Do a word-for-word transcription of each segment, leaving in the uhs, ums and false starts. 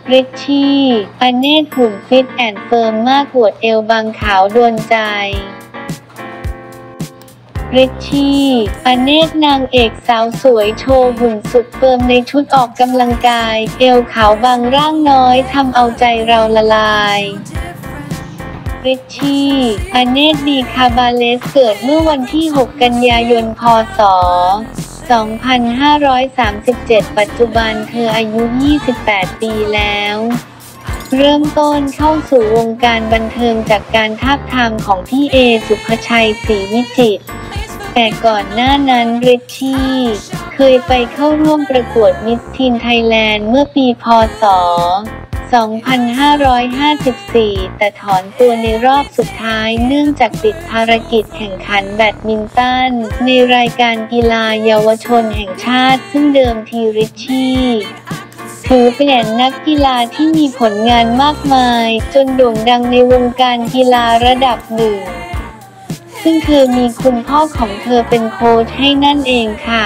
ริชชี่อเนตหุ่นฟิตแอนด์เฟิร์มมากอวดเอวบางขาวโดนใจริชชี่อเนตนางเอกสาวสวยโชว์หุ่นสุดเฟิร์มในชุดออกกำลังกายเอวขาวบางร่างน้อยทำเอาใจเราละลายริชชี่อเนตดีคาบาเลสเกิดเมื่อวันที่หกกันยายนพ.ศ. สองพันห้าร้อยสามสิบเจ็ดปัจจุบันเธออายุยี่สิบแปดปีแล้วเริ่มต้นเข้าสู่วงการบันเทิงจากการทาบทามของพี่เอสุภชัยศรีวิจิตรแต่ก่อนหน้านั้นริชชี่เคยไปเข้าร่วมประกวดมิสทีนไทยแลนด์เมื่อปีพ.ศ. สองพันห้าร้อยห้าสิบสี่แต่ถอนตัวในรอบสุดท้ายเนื่องจากติดภารกิจแข่งขันแบดมินตันในรายการกีฬาเยาวชนแห่งชาติซึ่งเดิมทีริชชี่ถือเป็นนักกีฬาที่มีผลงานมากมายจนโด่งดังในวงการกีฬาระดับหนึ่งซึ่งเธอมีคุณพ่อของเธอเป็นโค้ชให้นั่นเองค่ะ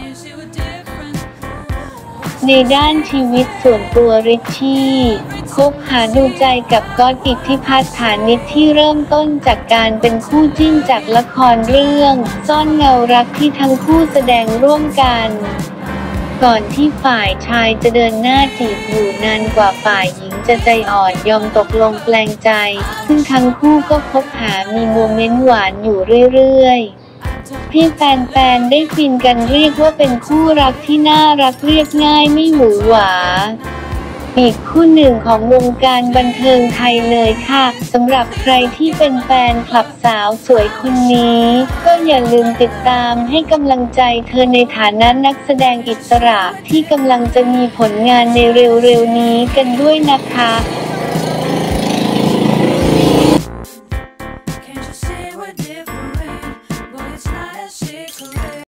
ในด้านชีวิตส่วนตัวริชชี่คบหาดูใจกับก๊อตอิทธิพัฒน์ ฐานิชที่เริ่มต้นจากการเป็นคู่จิ้นจากละครเรื่องซ่อนเงารักที่ทั้งคู่แสดงร่วมกันก่อนที่ฝ่ายชายจะเดินหน้าจีบอยู่นานกว่าฝ่ายหญิงจะใจอ่อนยอมตกลงแปลงใจซึ่งทั้งคู่ก็คบหามีโมเมนต์หวานอยู่เรื่อยๆที่แฟนๆได้ฟินกันเรียกว่าเป็นคู่รักที่น่ารักเรียบง่ายไม่หวือหวาอีกคู่หนึ่งของวงการบันเทิงไทยเลยค่ะสำหรับใครที่เป็นแฟนคลับสาวสวยคนนี้ก็อย่าลืมติดตามให้กำลังใจเธอในฐานะนักแสดงอิสระที่กำลังจะมีผลงานในเร็วๆนี้กันด้วยนะคะ